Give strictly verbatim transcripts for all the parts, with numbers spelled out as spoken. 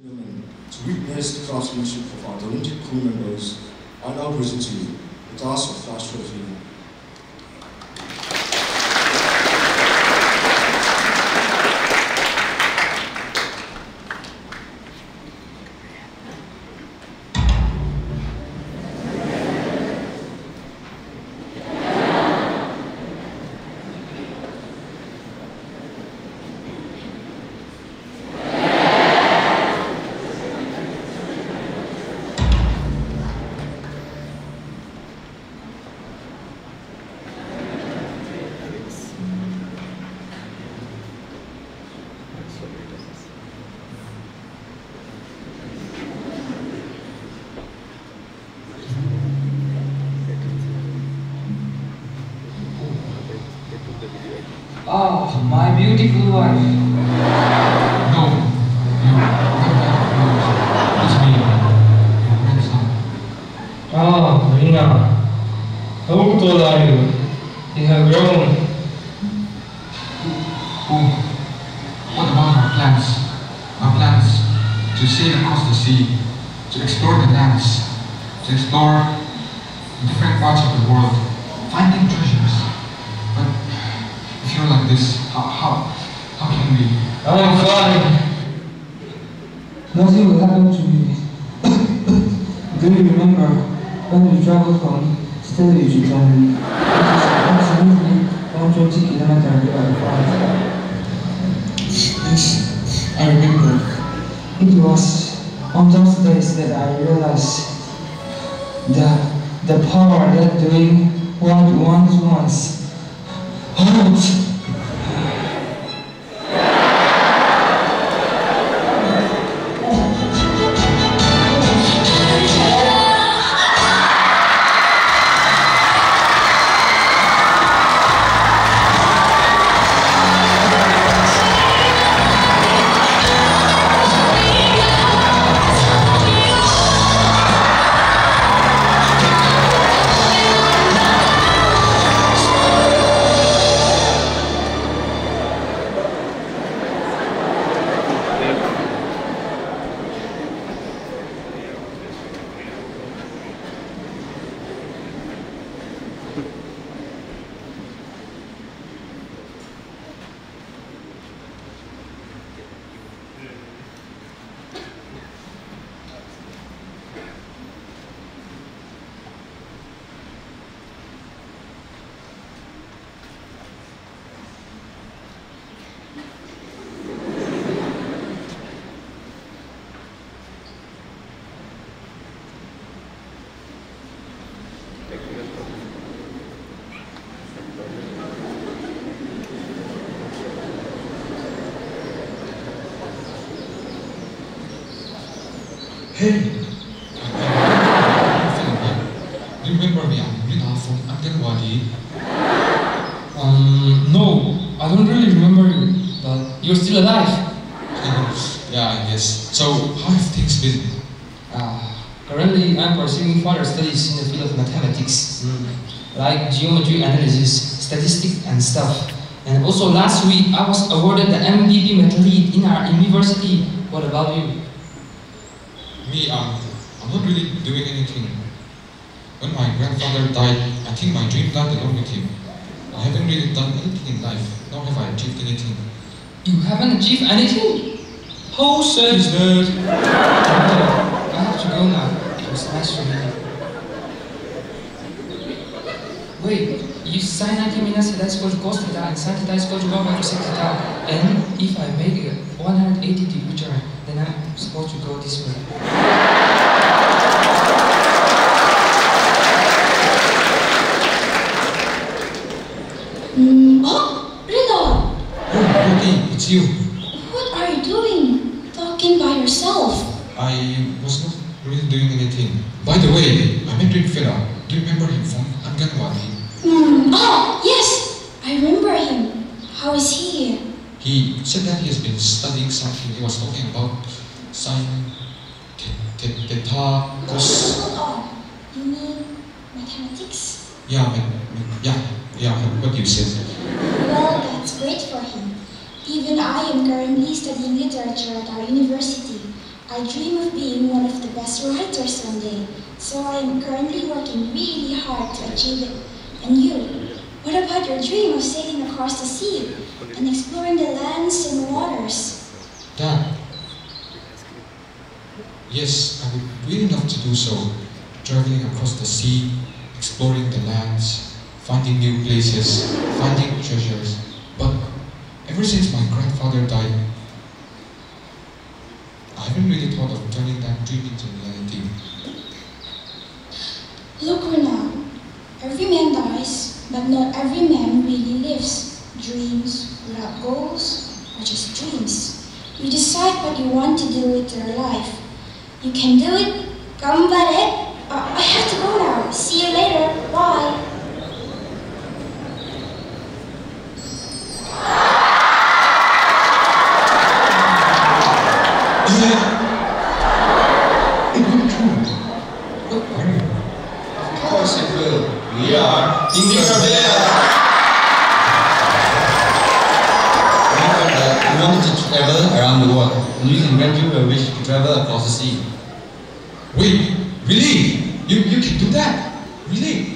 To witness the craftsmanship of our talented crew members, I now present to you the task of flash trophy. Oh, my beautiful wife. No, no, it's me, your grandson. Oh, Rina. How old are you? You have grown. Oh, what about our plans? Our plans to sail across the sea, to explore the lands, to explore different parts of the world, finding treasures. But if you're like this, how, how, how can we? I'm fine. Nothing will happen to me. Do you remember when we traveled from Italy to Germany? Approximately one hundred twenty kilometers by flight. Yes, I remember. It was on those days that I realized the the power that doing what one wants holds. Hey! Do you remember me? I'm Rina from Anganwadi. Um, no, I don't really remember you, but you're still alive. Yeah, I guess. So, how have things been? Uh, currently, I'm pursuing further studies in the field of mathematics, mm. like geometry analysis, statistics, and stuff. And also last week, I was awarded the M V P Metal Lead in our university. What about you? Me, um, I'm not really doing anything. When my grandfather died, I think my dream died along with him. I haven't really done anything in life, nor have I achieved anything. You haven't achieved anything? How sad is that? Oh, I have to go now. It was nice to meet you. Wait, you sign ninety minutes that's called cost theta and sin theta is called one by cosec theta. And if I make a one hundred eighty degree turn, then I'm supposed to go this way. Mm, oh, Rina! Oh, okay, it's you. What are you doing? Talking by yourself? I was not really doing anything. By the way, I met Fela. Do you remember him from Anganwadi? Mm, oh, yes! I remember him. How is he? He said that he has been studying something. He was talking about sine, theta, cos. Oh, you mean mathematics? Yeah, yeah, yeah, what you said. Well, that's great for him. Even I am currently studying literature at our university. I dream of being one of the best writers one day, so I am currently working really hard to achieve it. And you, what about your dream of sailing across the sea and exploring the lands and waters? Dad. Yes, I would really love to do so. Traveling across the sea, exploring the lands, finding new places, finding treasures. But ever since my grandfather died, I haven't really thought of turning that dream into reality. Look, Runa, every man dies, but not every man really lives. Dreams without goals are just dreams. You decide what you want to do with your life. You can do it. Gambare. Uh, I have to go now. See you later. Bye. Of course it will. We are Tinkerbell. We wanted to travel around the world, and you can grant you a wish to travel across the sea. Wait, really? You, you can do that? Really?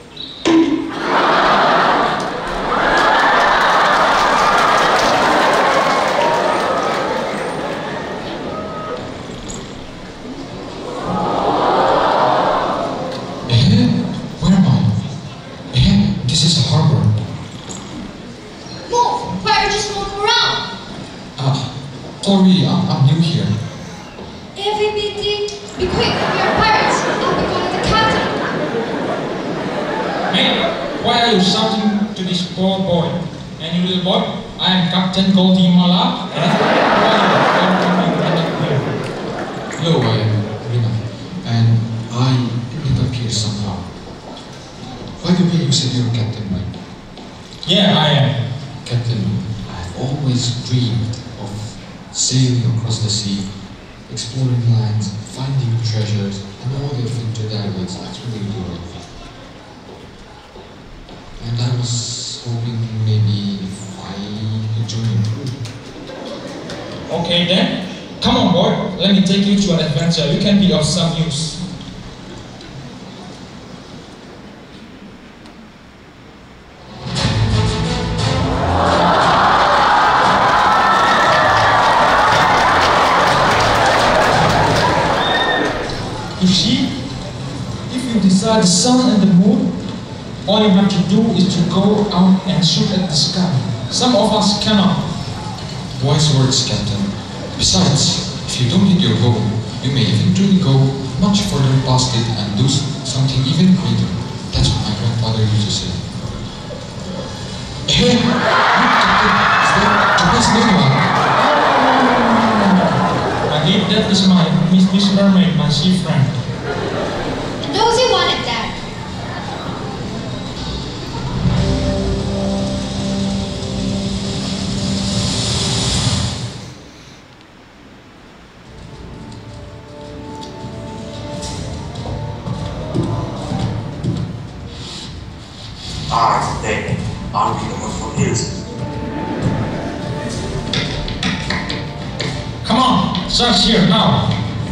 Eh? Where am I? Eh? This is a harbor. Move! Why are you just walking around? Ah, sorry, I'm, I'm new here. Every meeting, be quick, we are pirates. I'll be calling the captain. Mate, why are you shouting to this poor boy? Any little boy? I am Captain Goldie Mala, and why are you welcoming here? Hello, I am Rina, and I ended up here somehow. By the way, you said you're a captain, right? Yeah, I am. Captain, I've always dreamed of sailing across the sea, exploring lands, finding treasures, and all the adventure that awaits. That's what we do. And I was hoping maybe if I could join your crew. Okay then, come on boy, let me take you to an adventure. You can be of some use. You see, if you decide the sun and the moon, all you have to do is to go out and shoot at the sky. Some of us cannot. Wise words, Captain. Besides, if you don't hit your goal, you may eventually go much further past it and do something even greater. That's what my grandfather used to say. Hey, look, Captain, is that Japanese name? I think that is my Miss Miss Mermaid, my sea friend. Nosy wanted that. I think I'll be the one for his. Come on, search here now.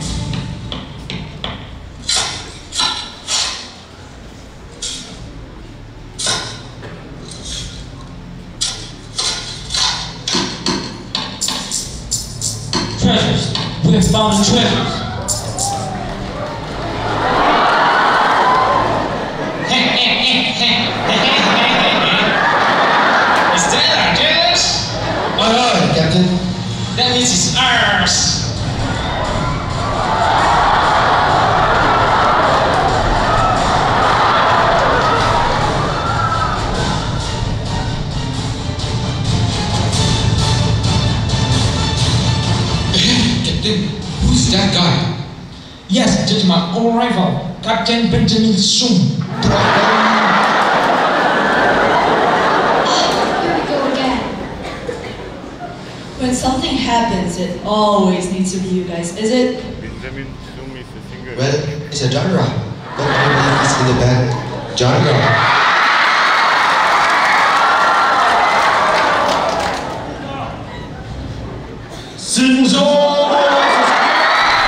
Treasures. We have found treasures. Is that our treasures? Aye, aye, Captain. That means it's ours. Captain, who's that guy? Yes, just my old rival, Captain Benjamin Sung. Here we go again. When something happens, it always needs to be you guys, is it? Benjamin Sung is a singer. Well, it's a genre. Don't believe it's in the band. Genre. Sing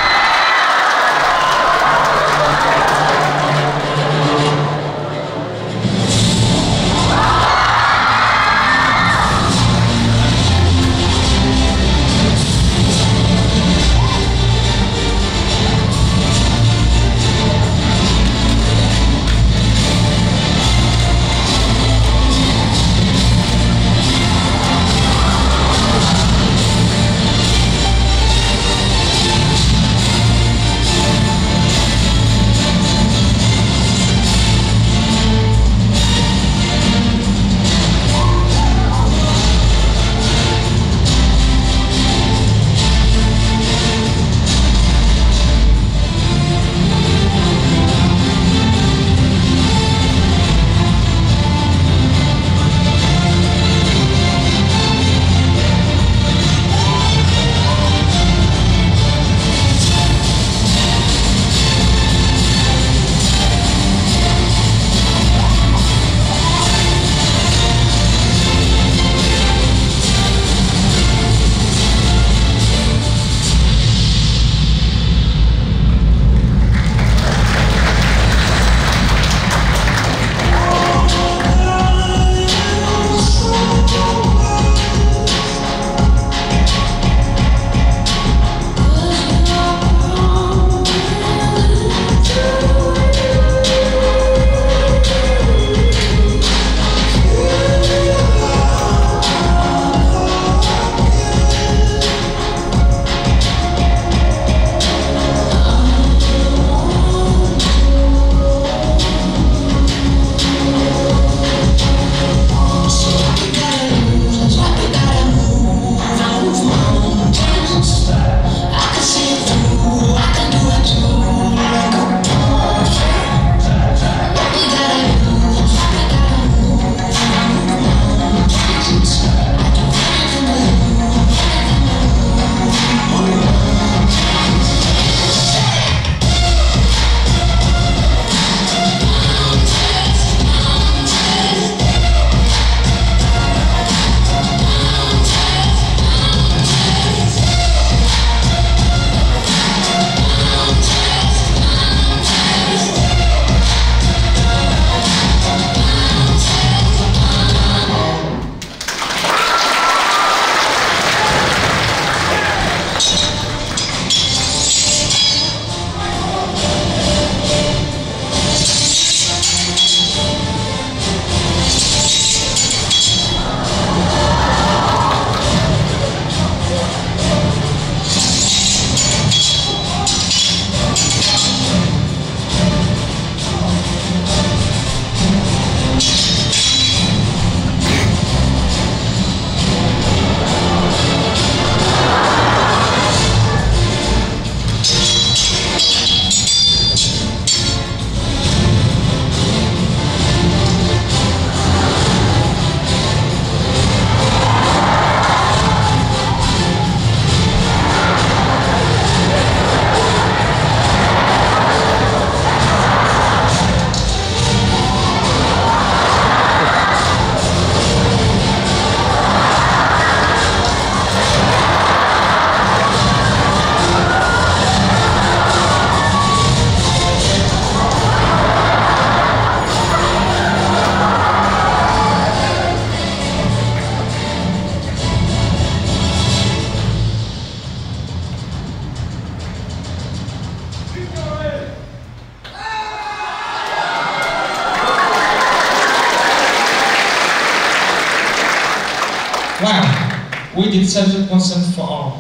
we did seventy percent for all.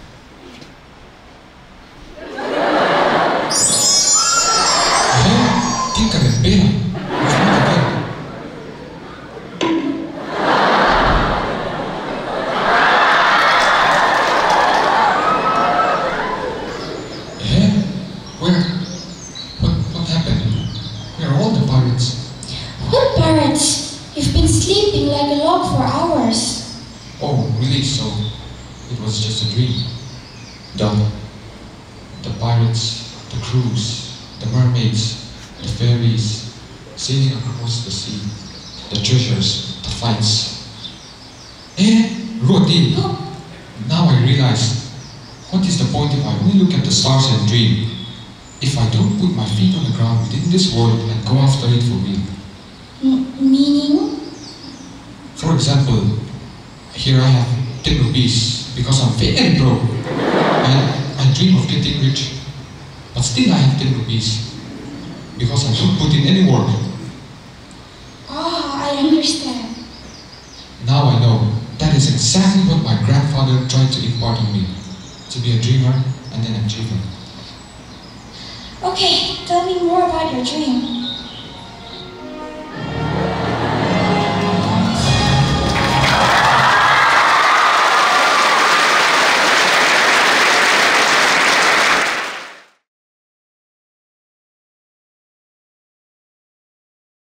¿Quién que me espera? Eh? Where? What, what happened? Where are all the pirates? What pirates? You've been sleeping like a log for hours. Oh, really? So it was just a dream. The, the pirates, the crews, the mermaids, the fairies, sailing across the sea, the treasures, the fights. Eh, routine. Now I realize, what is the point if I only look at the stars and dream? If I don't put my feet on the ground within this world and go after it for real. M meaning? For example, here I have ten rupees because I'm very broke and I dream of getting rich. But still I have ten rupees because I don't put in any work. Ah, I understand. Now I know that is exactly what my grandfather tried to impart on me, to be a dreamer and an achiever. Okay, tell me more about your dream.